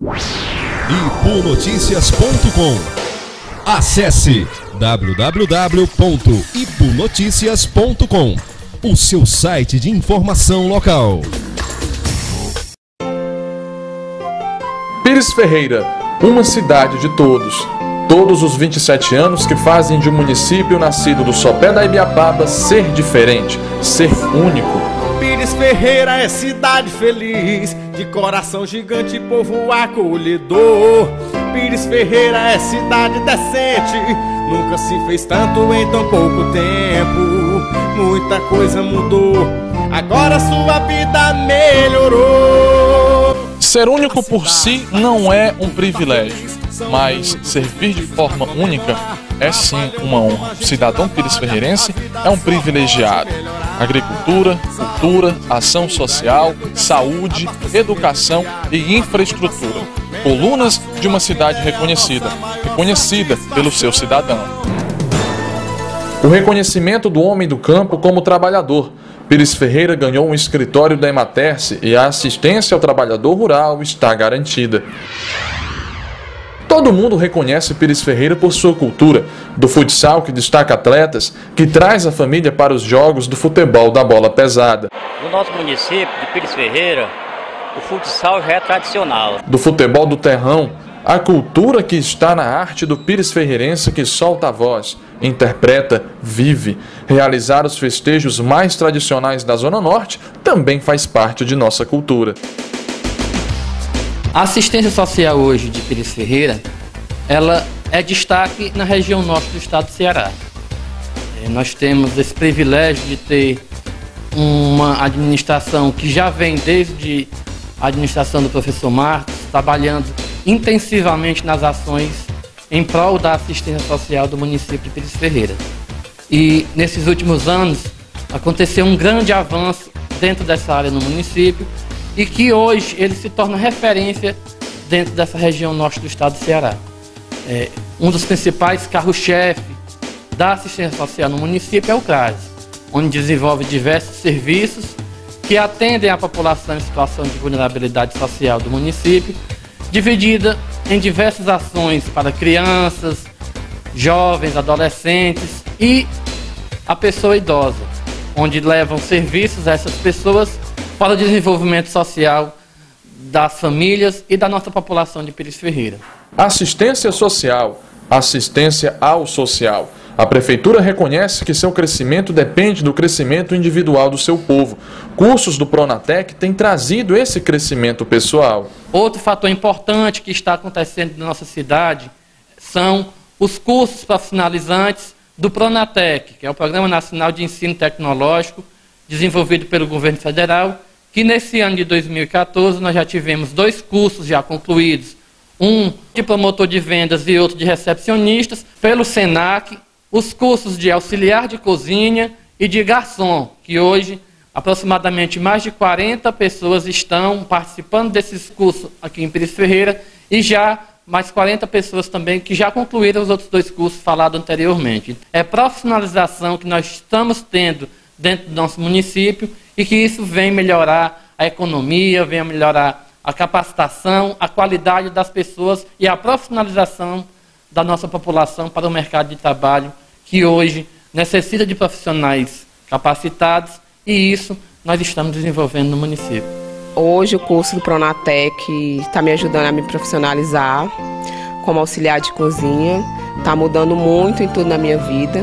ipunoticias.com. Acesse www.ipunoticias.com, o seu site de informação local. Pires Ferreira, uma cidade de todos. Todos os 27 anos que fazem de um município nascido do sopé da Ibiapaba ser diferente, ser único. Pires Ferreira é cidade feliz, de coração gigante e povo acolhedor. Pires Ferreira é cidade decente, nunca se fez tanto em tão pouco tempo. Muita coisa mudou, agora sua vida melhorou. Ser único por si não é um privilégio, mas servir de forma única é sim uma honra. O cidadão pires ferreirense é um privilegiado. Agricultura, cultura, ação social, saúde, educação e infraestrutura. Colunas de uma cidade reconhecida pelo seu cidadão. O reconhecimento do homem do campo como trabalhador. Pires Ferreira ganhou um escritório da Ematerce e a assistência ao trabalhador rural está garantida. Todo mundo reconhece Pires Ferreira por sua cultura, do futsal que destaca atletas, que traz a família para os jogos do futebol da bola pesada. No nosso município de Pires Ferreira, o futsal já é tradicional. Do futebol do terrão, a cultura que está na arte do pires ferreirense que solta a voz, interpreta, vive. Realizar os festejos mais tradicionais da Zona Norte também faz parte de nossa cultura. A assistência social hoje de Pires Ferreira, ela é destaque na região norte do estado do Ceará. Nós temos esse privilégio de ter uma administração que já vem desde a administração do professor Marcos, trabalhando intensivamente nas ações em prol da assistência social do município de Pires Ferreira. E nesses últimos anos aconteceu um grande avanço dentro dessa área no município e que hoje ele se torna referência dentro dessa região norte do estado do Ceará. Um dos principais carros-chefe da assistência social no município é o CRAS, onde desenvolve diversos serviços que atendem a população em situação de vulnerabilidade social do município, dividida em diversas ações para crianças, jovens, adolescentes e a pessoa idosa, onde levam serviços a essas pessoas para o desenvolvimento social das famílias e da nossa população de Pires Ferreira. Assistência social, assistência ao social. A Prefeitura reconhece que seu crescimento depende do crescimento individual do seu povo. Cursos do Pronatec têm trazido esse crescimento pessoal. Outro fator importante que está acontecendo na nossa cidade são os cursos profissionalizantes do Pronatec, que é o Programa Nacional de Ensino Tecnológico, desenvolvido pelo governo federal, que nesse ano de 2014 nós já tivemos 2 cursos já concluídos, um de promotor de vendas e outro de recepcionistas, pelo SENAC, os cursos de auxiliar de cozinha e de garçom, que hoje aproximadamente mais de 40 pessoas estão participando desses cursos aqui em Pires Ferreira e já mais 40 pessoas também que já concluíram os outros 2 cursos falados anteriormente. É profissionalização que nós estamos tendo dentro do nosso município e que isso vem melhorar a economia, vem melhorar a capacitação, a qualidade das pessoas e a profissionalização da nossa população para o mercado de trabalho, que hoje necessita de profissionais capacitados, e isso nós estamos desenvolvendo no município. Hoje o curso do Pronatec está me ajudando a me profissionalizar como auxiliar de cozinha, está mudando muito em tudo na minha vida.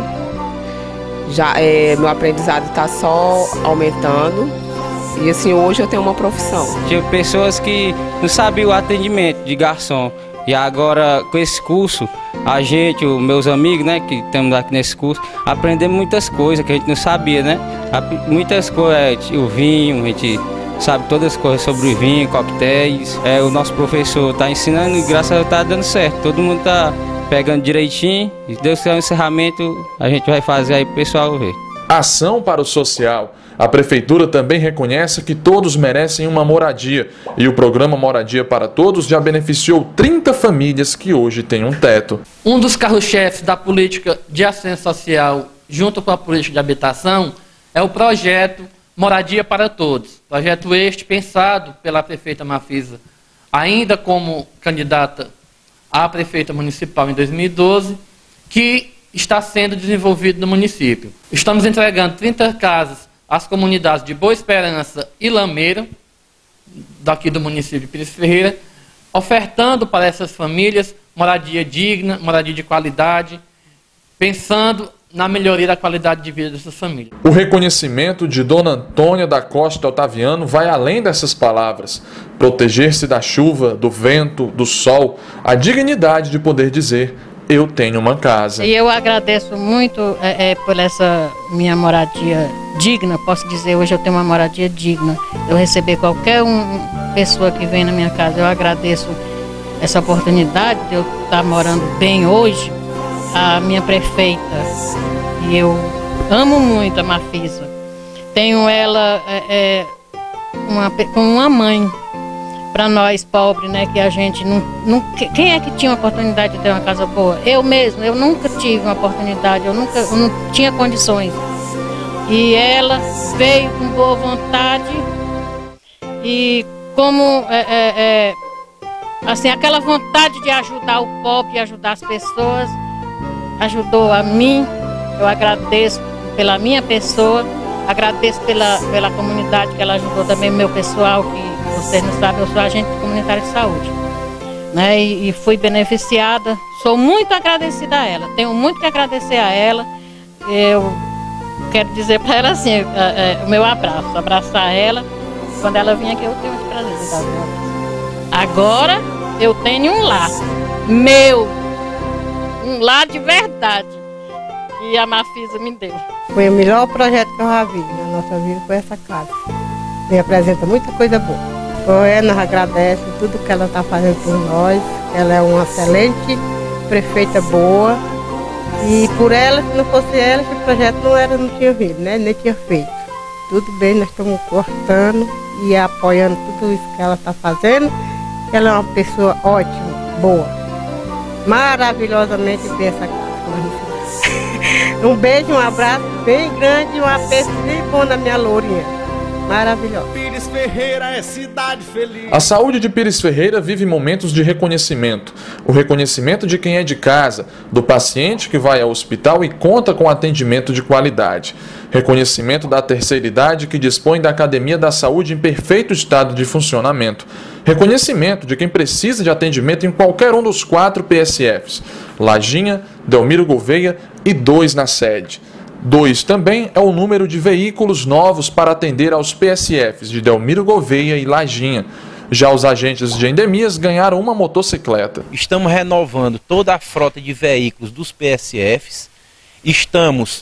Meu aprendizado está só aumentando e assim hoje eu tenho uma profissão. Tinha pessoas que não sabiam o atendimento de garçom. E agora, com esse curso, a gente, os meus amigos, né, que estamos aqui nesse curso, aprendemos muitas coisas que a gente não sabia, né? Muitas coisas, o vinho, a gente sabe todas as coisas sobre o vinho, coquetéis. O nosso professor está ensinando e graças a Deus está dando certo. Todo mundo está pegando direitinho. E se Deus quiser um encerramento, a gente vai fazer aí para o pessoal ver. Ação para o social. A Prefeitura também reconhece que todos merecem uma moradia e o programa Moradia para Todos já beneficiou 30 famílias que hoje têm um teto. Um dos carros-chefes da política de assistência social junto com a política de habitação é o projeto Moradia para Todos. Projeto este pensado pela prefeita Mafisa ainda como candidata a prefeita municipal em 2012, que está sendo desenvolvido no município. Estamos entregando 30 casas às comunidades de Boa Esperança e Lameira, daqui do município de Pires Ferreira, ofertando para essas famílias moradia digna, moradia de qualidade, pensando na melhoria da qualidade de vida dessas famílias. O reconhecimento de Dona Antônia da Costa Otaviano vai além dessas palavras. Proteger-se da chuva, do vento, do sol, a dignidade de poder dizer: eu tenho uma casa. E eu agradeço muito por essa minha moradia digna. Posso dizer, hoje eu tenho uma moradia digna. Eu receber qualquer pessoa que vem na minha casa, eu agradeço essa oportunidade de eu estar morando bem hoje. A minha prefeita, e eu amo muito a Marfisa. Tenho ela como uma mãe para nós pobres, né? Que a gente não. Quem é que tinha a oportunidade de ter uma casa boa? Eu mesmo, eu nunca tive uma oportunidade, eu não tinha condições. E ela veio com boa vontade e como assim, aquela vontade de ajudar o pobre, ajudar as pessoas, ajudou a mim. Eu agradeço pela minha pessoa, agradeço pela comunidade que ela ajudou também, meu pessoal, que vocês não sabem, eu sou agente comunitário de saúde, né? E fui beneficiada, sou muito agradecida a ela, tenho muito que agradecer a ela. Eu quero dizer para ela assim, o meu abraço, abraçar ela. Quando ela vir aqui eu tenho muito prazer de dar o meu abraço. Agora eu tenho um lar, um lar de verdade, que a Marfisa me deu. Foi o melhor projeto que eu já vi na nossa vida, foi essa casa. Me apresenta muita coisa boa. Nós agradecemos tudo que ela está fazendo por nós. Ela é uma excelente prefeita boa. E por ela, se não fosse ela, esse projeto não tinha vindo, né? Nem tinha feito. Tudo bem, nós estamos cortando e apoiando tudo isso que ela está fazendo. Ela é uma pessoa ótima, boa. Maravilhosamente bem essa casa. Um beijo, um abraço bem grande e um aperto bem bom na minha lourinha. Maravilhosa. Pires Ferreira é cidade feliz. A saúde de Pires Ferreira vive momentos de reconhecimento. O reconhecimento de quem é de casa, do paciente que vai ao hospital e conta com atendimento de qualidade. Reconhecimento da terceira idade que dispõe da Academia da Saúde em perfeito estado de funcionamento. Reconhecimento de quem precisa de atendimento em qualquer um dos 4 PSFs. Lajinha, Delmiro Gouveia e 2 na sede. 2 também é o número de veículos novos para atender aos PSFs de Delmiro Gouveia e Lajinha. Já os agentes de endemias ganharam uma motocicleta. Estamos renovando toda a frota de veículos dos PSFs. Estamos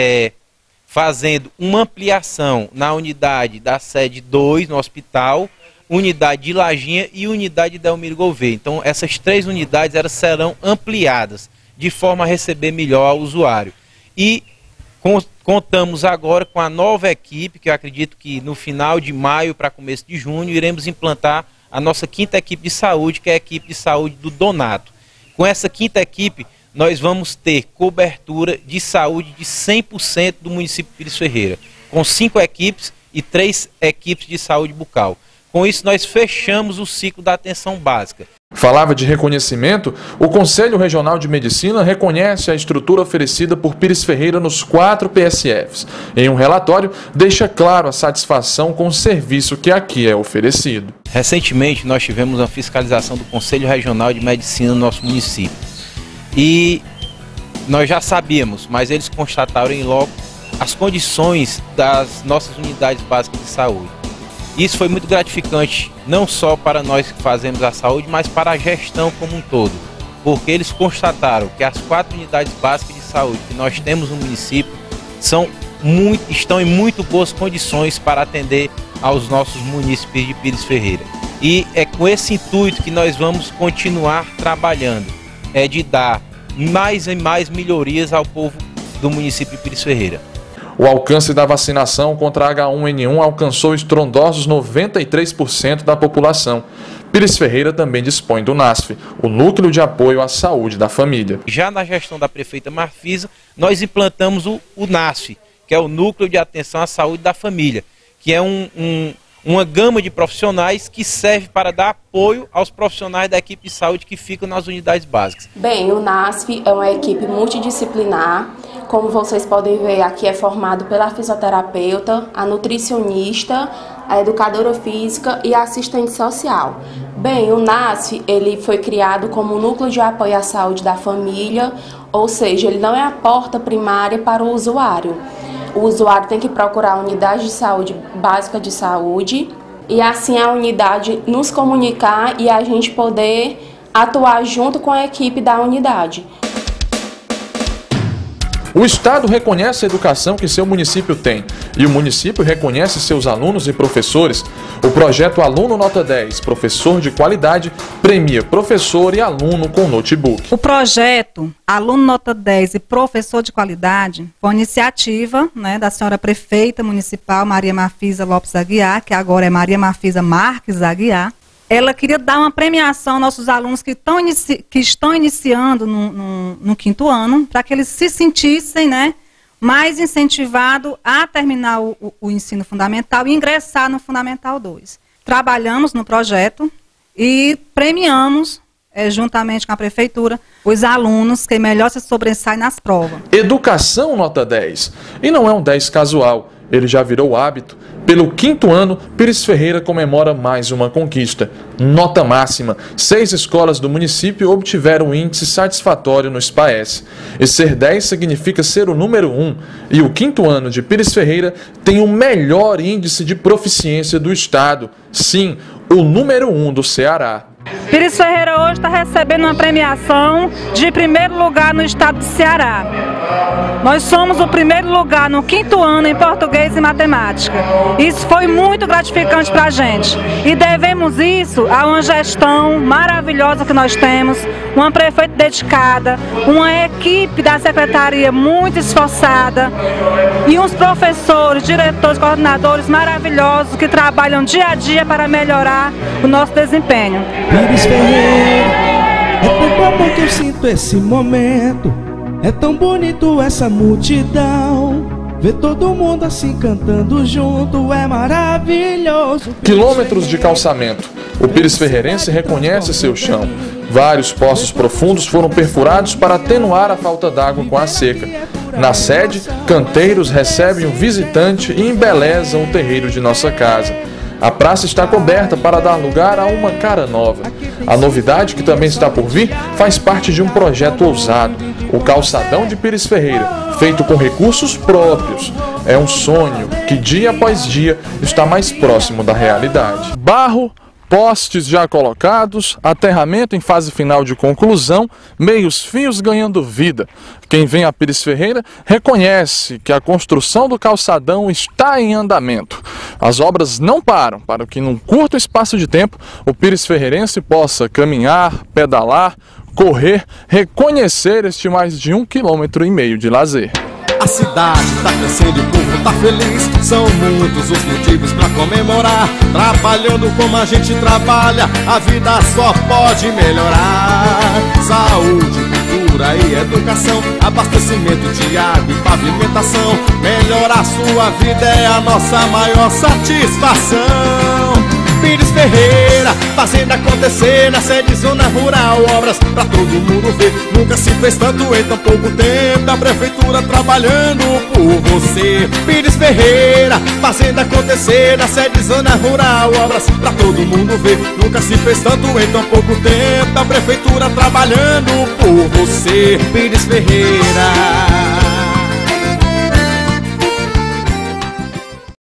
fazendo uma ampliação na unidade da sede 2 no hospital, unidade de Lajinha e unidade de Delmiro Gouveia. Então essas 3 unidades elas serão ampliadas de forma a receber melhor ao usuário. E contamos agora com a nova equipe, que eu acredito que no final de maio para começo de junho iremos implantar a nossa 5ª equipe de saúde, que é a equipe de saúde do Donato. Com essa 5ª equipe nós vamos ter cobertura de saúde de 100% do município de Pires Ferreira, com 5 equipes e 3 equipes de saúde bucal. Com isso nós fechamos o ciclo da atenção básica. Falava de reconhecimento, o Conselho Regional de Medicina reconhece a estrutura oferecida por Pires Ferreira nos 4 PSFs. Em um relatório, deixa claro a satisfação com o serviço que aqui é oferecido. Recentemente, nós tivemos uma fiscalização do Conselho Regional de Medicina no nosso município. E nós já sabíamos, mas eles constataram em loco as condições das nossas unidades básicas de saúde. Isso foi muito gratificante, não só para nós que fazemos a saúde, mas para a gestão como um todo. Porque eles constataram que as 4 unidades básicas de saúde que nós temos no município estão em muito boas condições para atender aos nossos munícipes de Pires Ferreira. E é com esse intuito que nós vamos continuar trabalhando, de dar mais e mais melhorias ao povo do município de Pires Ferreira. O alcance da vacinação contra H1N1 alcançou estrondosos 93% da população. Pires Ferreira também dispõe do NASF, o Núcleo de Apoio à Saúde da Família. Já na gestão da prefeita Marfisa, nós implantamos o NASF, que é o Núcleo de Atenção à Saúde da Família, que é um uma gama de profissionais que serve para dar apoio aos profissionais da equipe de saúde que ficam nas unidades básicas. Bem, o NASF é uma equipe multidisciplinar. Como vocês podem ver, aqui é formado pela fisioterapeuta, a nutricionista, a educadora física e a assistente social. Bem, o NASF ele foi criado como um núcleo de apoio à saúde da família, ou seja, ele não é a porta primária para o usuário. O usuário tem que procurar a unidade de saúde básica de saúde e assim a unidade nos comunicar e a gente poder atuar junto com a equipe da unidade. O Estado reconhece a educação que seu município tem e o município reconhece seus alunos e professores. O projeto Aluno Nota 10, Professor de Qualidade, premia professor e aluno com notebook. O projeto Aluno Nota 10 e Professor de Qualidade foi uma iniciativa, da senhora prefeita municipal Maria Marfisa Lopes Aguiar, que agora é Maria Marfisa Marques Aguiar. Ela queria dar uma premiação aos nossos alunos que estão iniciando no 5º ano, para que eles se sentissem mais incentivados a terminar o ensino fundamental e ingressar no Fundamental 2. Trabalhamos no projeto e premiamos, juntamente com a prefeitura, os alunos que melhor se sobressaem nas provas. Educação Nota 10. E não é um 10 casual, ele já virou hábito. Pelo 5º ano, Pires Ferreira comemora mais uma conquista. Nota máxima. 6 escolas do município obtiveram índice satisfatório no SPAES. E ser 10 significa ser o número 1. E o 5º ano de Pires Ferreira tem o melhor índice de proficiência do estado. Sim, o número 1 do Ceará. Pires Ferreira hoje está recebendo uma premiação de 1º lugar no estado do Ceará. Nós somos o 1º lugar no 5º ano em português e matemática. Isso foi muito gratificante para a gente. E devemos isso a uma gestão maravilhosa que nós temos, uma prefeita dedicada, uma equipe da secretaria muito esforçada e uns professores, diretores, coordenadores maravilhosos que trabalham dia a dia para melhorar o nosso desempenho. Pires Ferreira, é tão bom que eu sinto esse momento. É tão bonito essa multidão. Ver todo mundo assim cantando junto é maravilhoso. Quilômetros de calçamento. O Pires Ferreirense reconhece seu chão. Vários poços profundos foram perfurados para atenuar a falta d'água com a seca. Na sede, canteiros recebem o visitante e embelezam o terreiro de nossa casa. A praça está coberta para dar lugar a uma cara nova. A novidade, que também está por vir, faz parte de um projeto ousado. O calçadão de Pires Ferreira, feito com recursos próprios. É um sonho que, dia após dia, está mais próximo da realidade. Barro, postes já colocados, aterramento em fase final de conclusão, meios fios ganhando vida. Quem vem a Pires Ferreira reconhece que a construção do calçadão está em andamento. As obras não param para que, num curto espaço de tempo, o Pires Ferreirense possa caminhar, pedalar, correr, reconhecer este mais de 1,5 km de lazer. A cidade tá crescendo e o povo tá feliz. São muitos os motivos pra comemorar. Trabalhando como a gente trabalha, a vida só pode melhorar. Saúde, cultura e educação, abastecimento de água e pavimentação. Melhorar sua vida é a nossa maior satisfação. Pires Ferreira, fazendo acontecer na sede zona rural. Obras pra todo mundo ver, nunca se fez tanto em tão pouco tempo. Da prefeitura trabalhando por você. Pires Ferreira, fazendo acontecer na sede zona rural. Obras pra todo mundo ver, nunca se fez tanto em tão pouco tempo. Da prefeitura trabalhando por você. Pires Ferreira.